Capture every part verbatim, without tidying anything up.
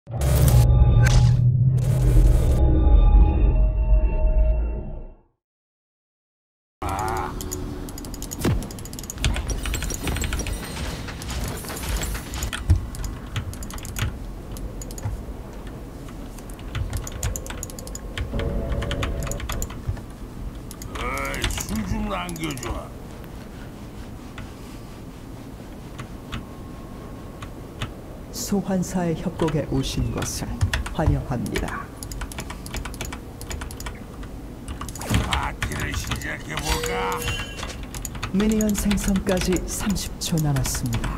안겨줘. 소환사의 협곡에 오신 것을 환영합니다. 파티를 시작해볼까? 미니언 생성까지 삼십 초 남았습니다.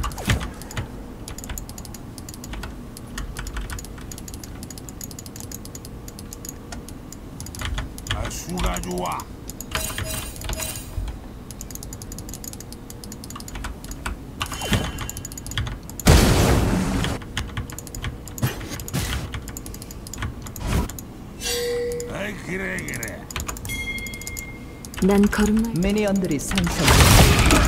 아, 수가 좋아. 그래 그래. 난 걸음마. 미니언들이 생성됐습니다.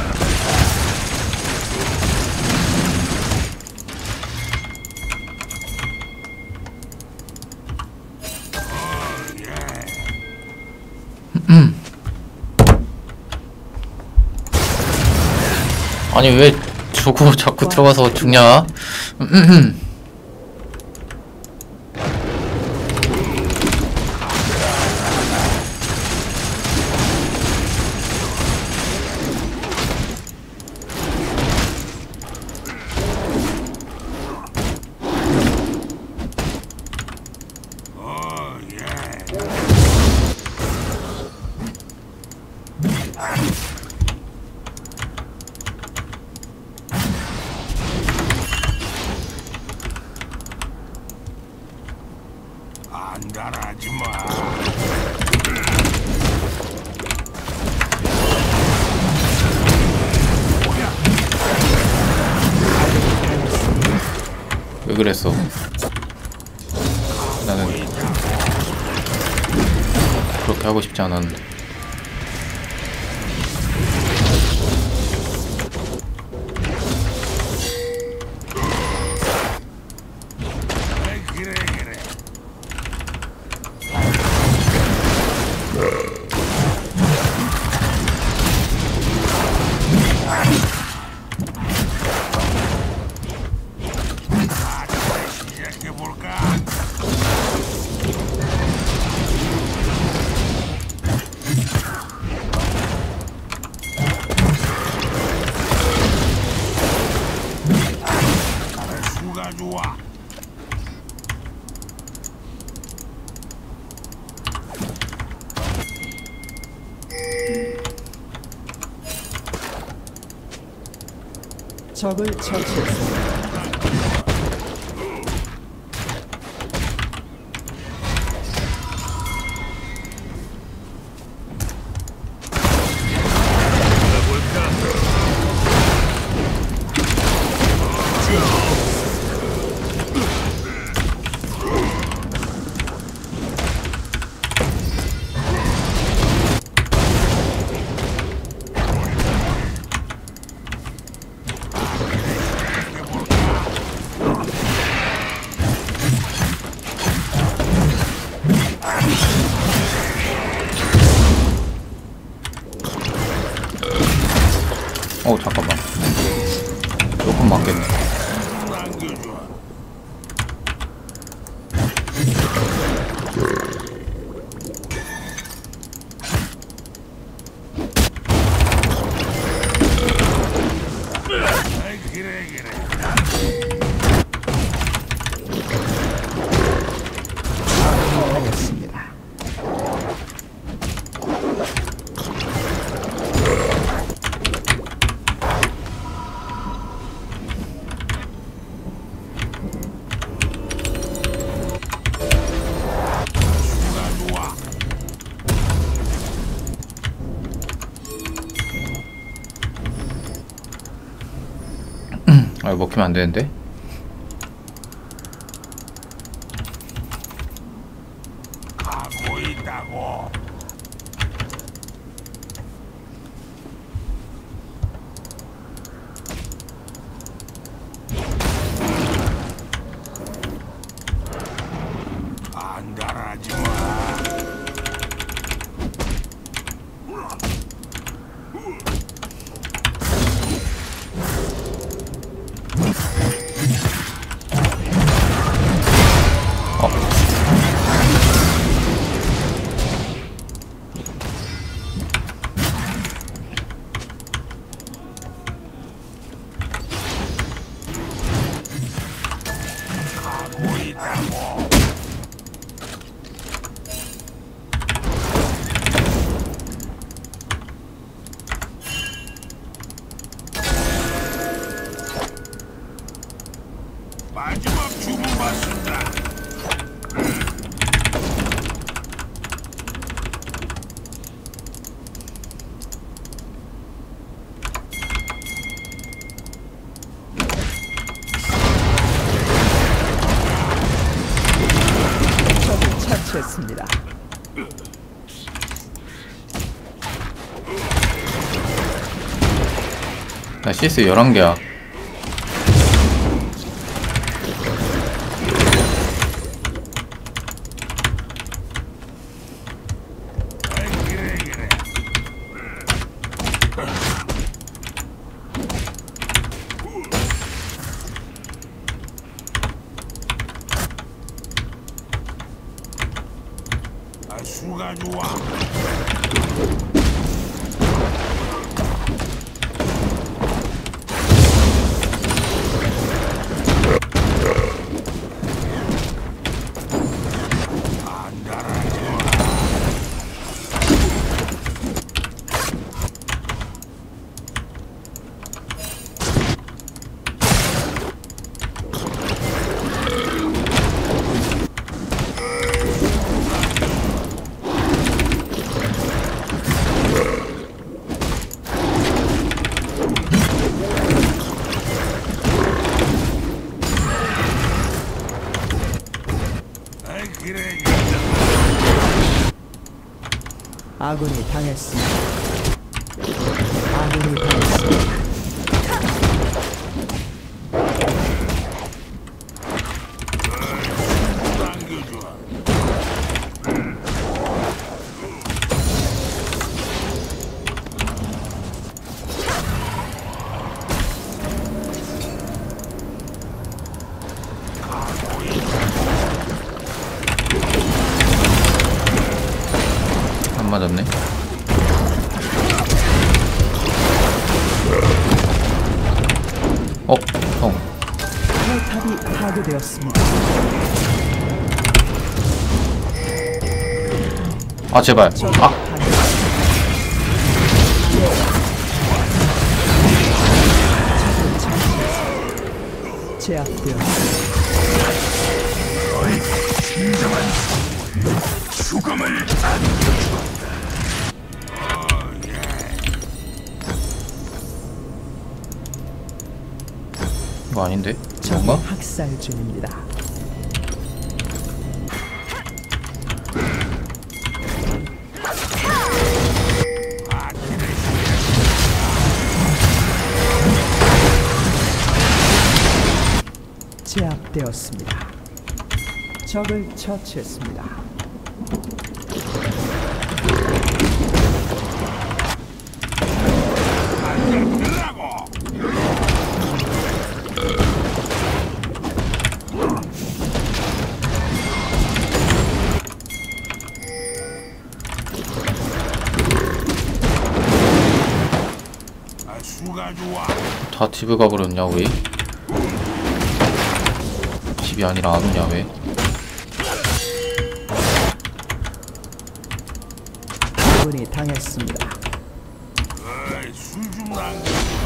아니 왜 주고 자꾸 들어가서 죽냐? 안달하지 마. 왜 그랬어? 나는 그렇게 하고 싶지 않았는데. 좋아. 적을 처치했습니다. 어 잠깐만 조금 맞겠네. 아 이거 먹히면 안 되는데. 가고 있다고. 처치했습니다. 나 씨에스 열한 개야. 아이 그래 그래. 아 수가 좋아. 아이 그래 그래. 아군이 당했습니다. 아군이 당했습니다. 당겨줘. 안 맞았네. 어, 형. 포탑이 파괴되었습니다. 아 제발. 적이 아, 파괴되었습니다. 제압되었습니다. 죽음을 이거 아닌데? 적이 뭔가? 학살 중입니다. 제압되었습니다. 적을 처치했습니다. 아 수가 좋아. 다 팁을 가버렸냐 왜? 팁이 아니라 안 오냐 왜? 아군이 당했습니다. 어이 술좀 남.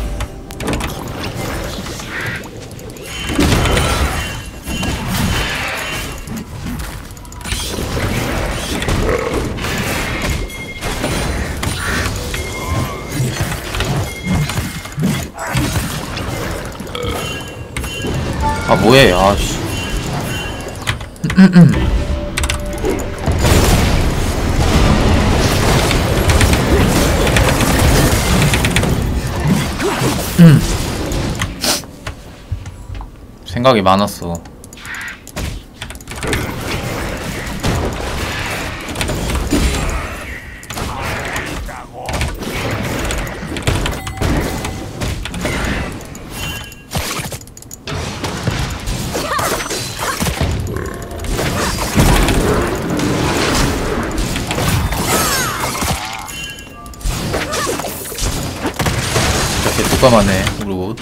아 뭐해? 아씨. 생각이 많았어. 이렇게 뚜까마네 우리 옷.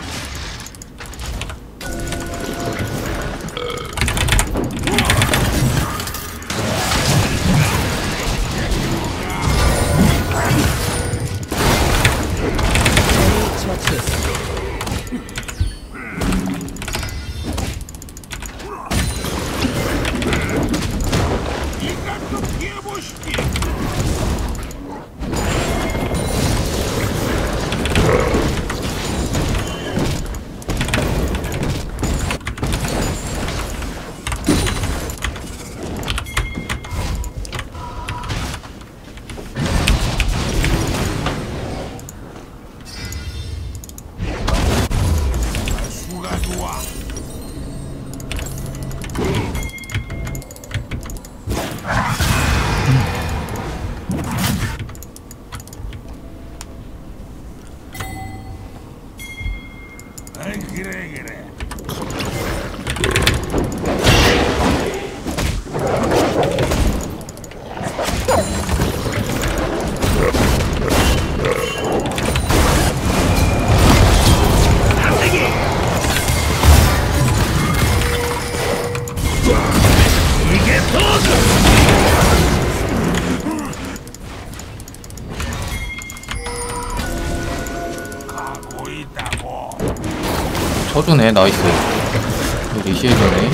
가고 있다고. 쳐주네. 나이스. 리시해주네.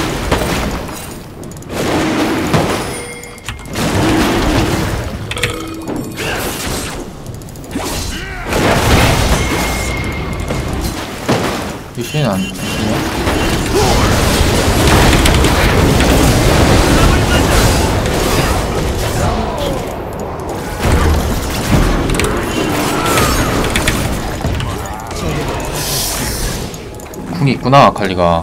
리시는 안 죽냐? 궁이 있구나, 아칼리가.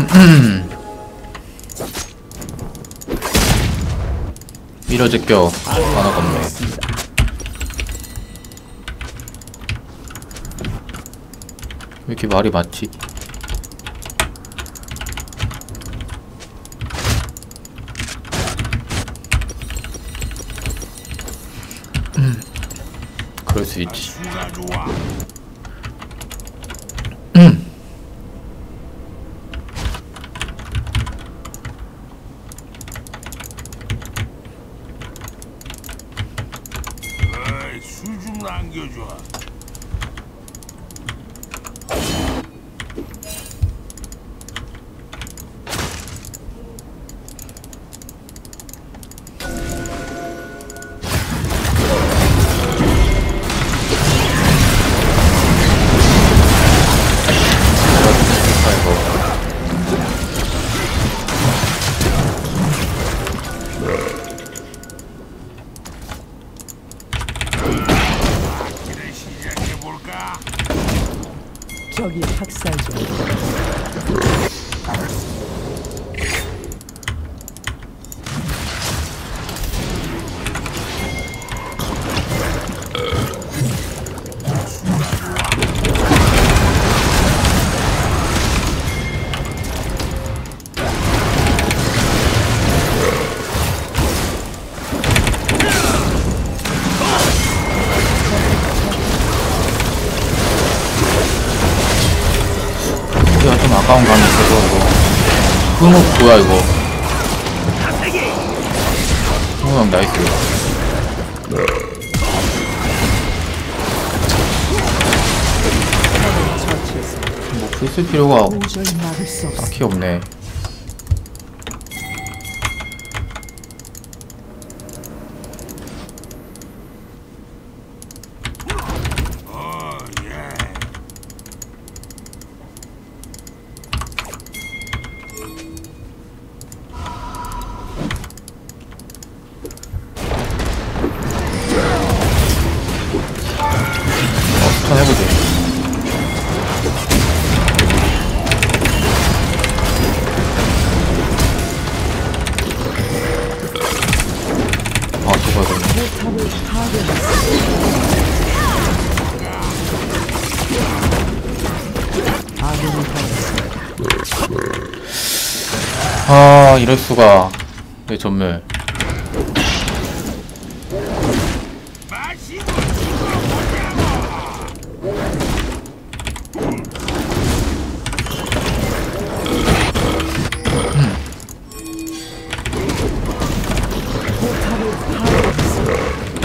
밀어 제껴. 하나가 없네. 왜 이렇게 말이 많지? 음. 그럴 수 있지. 수가 좋아. 음. 어이, 술 좀 남겨줘. 적이 학살 중. 이거 좀 아까운 감이 있어서 이거 흐뭇 뭐야 이거. 흐뭇 나이스. 뭐 글쓸 필요가 도저히 막을 수 없어. 딱히 없네. 어, 예. 어, 추천해보지. 아, 죽어야 되네. 포탑을 파괴했어. 아군이 당했습니다. 아, 이럴수가. 내 전멸. 마시고 죽어보자고. 포탑을 파괴했어.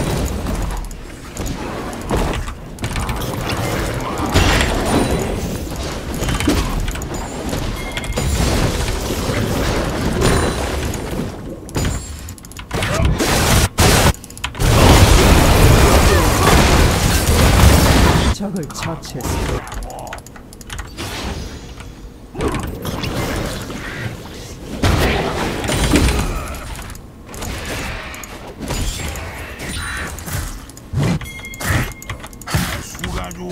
적을 처치했습니다. 수가 좋아.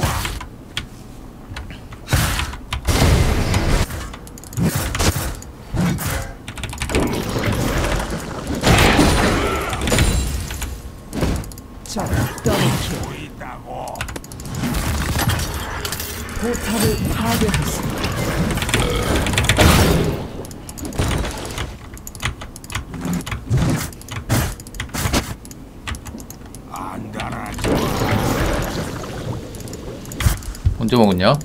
적 더블킬. 보고 있다고. 포탑을 파괴했습니다. 안 달아줘. 언제 먹었냐?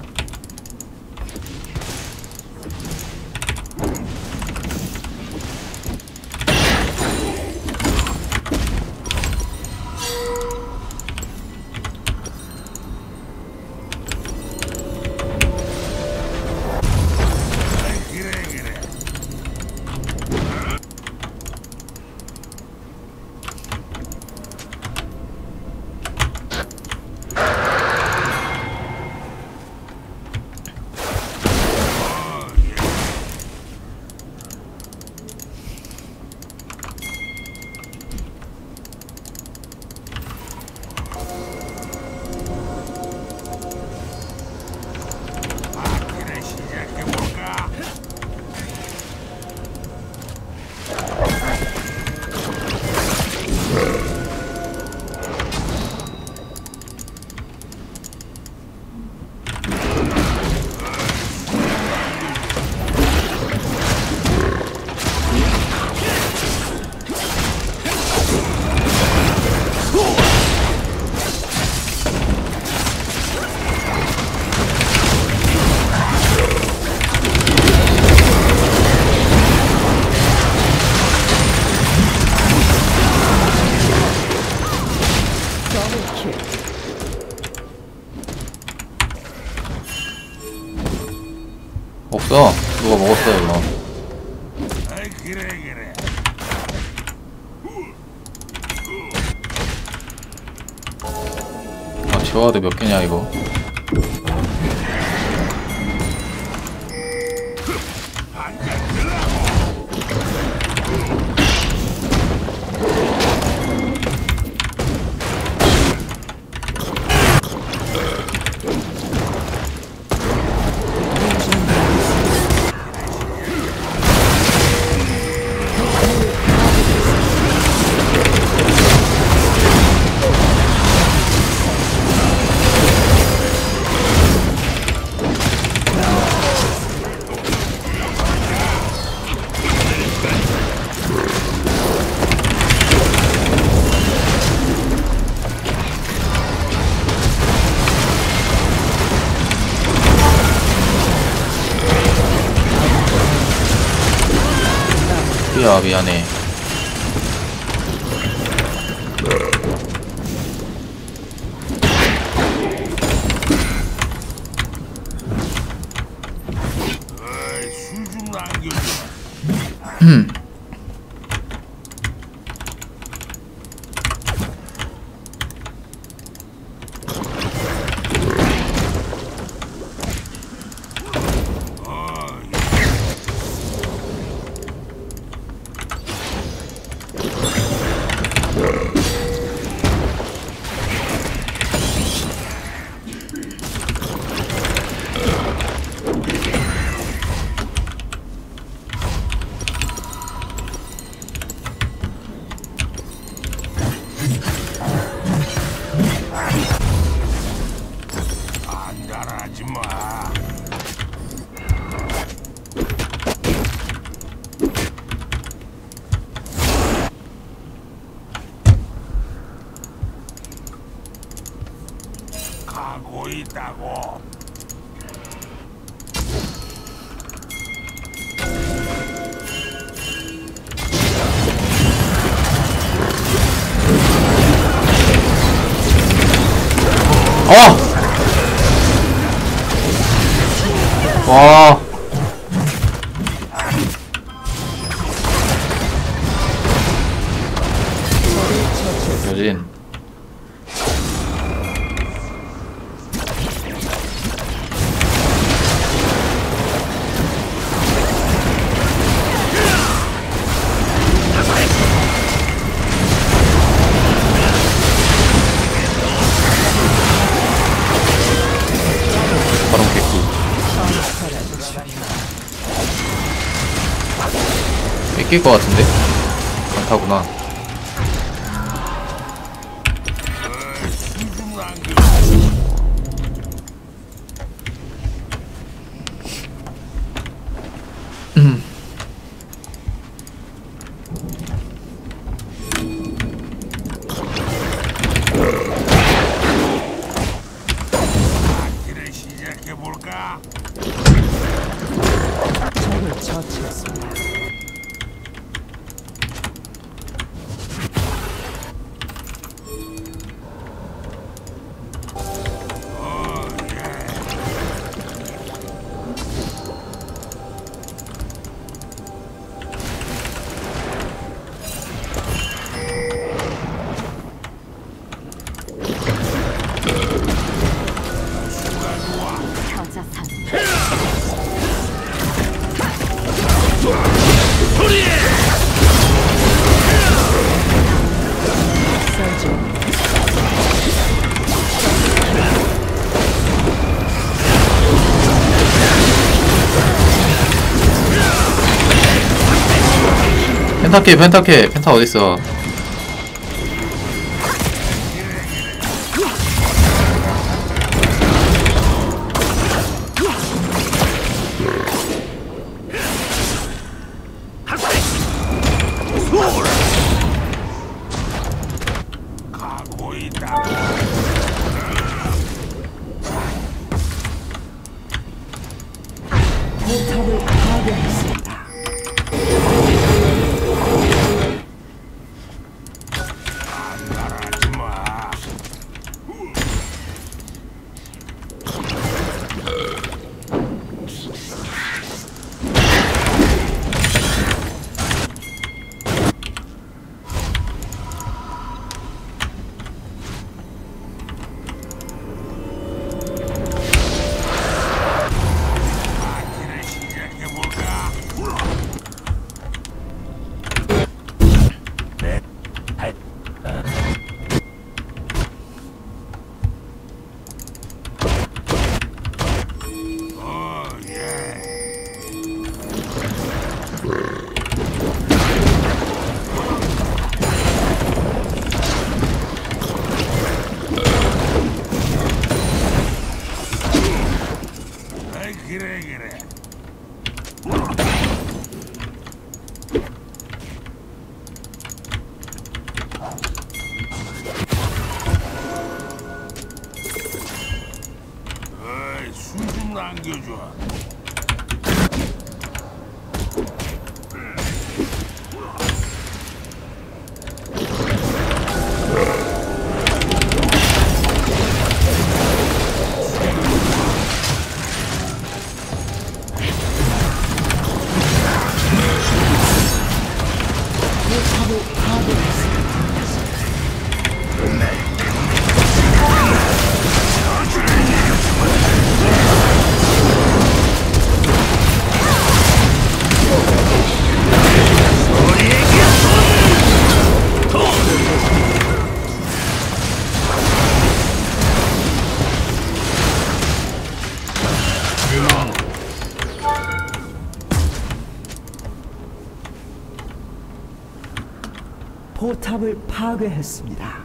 어이 그래 그래. 아 제어와드 몇 개냐 이거. 야 미안해. 어이 술좀 남겨줘. 음. 안달하지 마. 가고 있다고. 어! 와. 여진. 바로 개꿀. 뺏길 것 같은데? 강타구나. 어이 술좀 남겨줘. 음. 길을 시작해 볼까? 적을 처치했습니다. 어 예. 저자산 펜타케 펜타케 펜타 어딨어. 가고 있다고. 포탑을 파괴했습니다. 보여줘. 포탑을 파괴했습니다.